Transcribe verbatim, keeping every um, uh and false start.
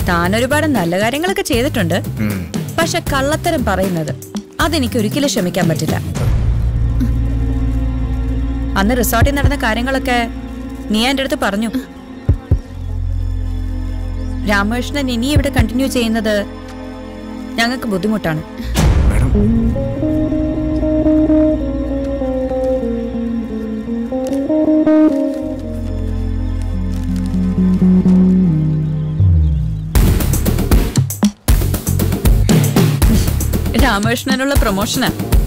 താൻ ഒരുപാട് നല്ല കാര്യങ്ങളൊക്കെ ചെയ്തിട്ടുണ്ട്. പക്ഷെ കള്ളത്തരം പറയുന്നത് അതെനിക്ക് ഒരിക്കലും ക്ഷമിക്കാൻ പറ്റില്ല. അന്ന് റിസോർട്ടിൽ നടന്ന കാര്യങ്ങളൊക്കെ നീ എന്റെ അടുത്ത് പറഞ്ഞു. രാമകൃഷ്ണൻ ഇനി ഇവിടെ കണ്ടിന്യൂ ചെയ്യുന്നത് ഞങ്ങൾക്ക് ബുദ്ധിമുട്ടാണ്. രാമകൃഷ്ണനുള്ള പ്രൊമോഷനാ.